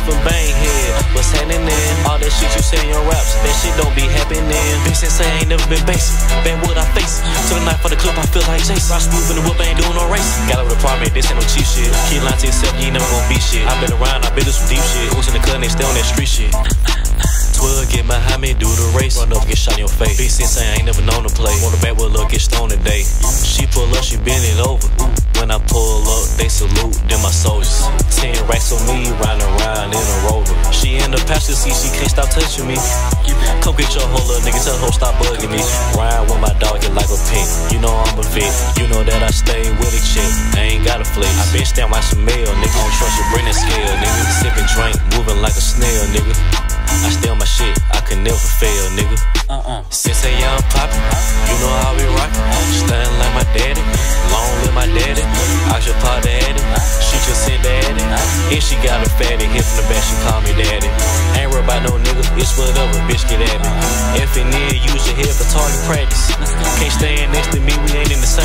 from Bankhead. What's happening? All that shit you say in your raps, that shit don't be happening. Bitch since I ain't never been basic. Backwood I face it. To the knife for the clip, I feel like Jason. Ride smooth in the whip, I ain't doing no racing. Got over the apartment, this ain't no cheap shit. Keep lying to yourself, you ain't never gon' be shit. I been around, I been through some deep shit. Who's in the cut, they stay on that street shit. 12, get behind me, do the race. Run up, get shot in your face. Bitch since I ain't never known to play. Want the backwood look, get stoned today. She pull up, she bend it over. When I pull up, they salute, them my soldiers. 10 racks on me, riding around in a Rover. She in the passenger seat, she can't stop touching me. Come get your whole little nigga, tell her stop bugging me. Ride with my dog, get like a pimp. You know I'm a vet, you know that I stay with a chick. I ain't got a flex, I been stamped watching mail, nigga. Don't trust your brain and scale, nigga. Sipping drink, moving like a snail, nigga. I stay on my shit, I can never fail, nigga. Since a young poppin', you know how we rockin'. Stuntin' like my daddy, long live my daddy. I should part the addy, she just sent the addy. If she got a fatty, hit from the back, she call me daddy. Ain't worried about no nigga, it's whatever, bitch get at me. F and N, use your head for target practice. Can't stand next to me, we ain't in the same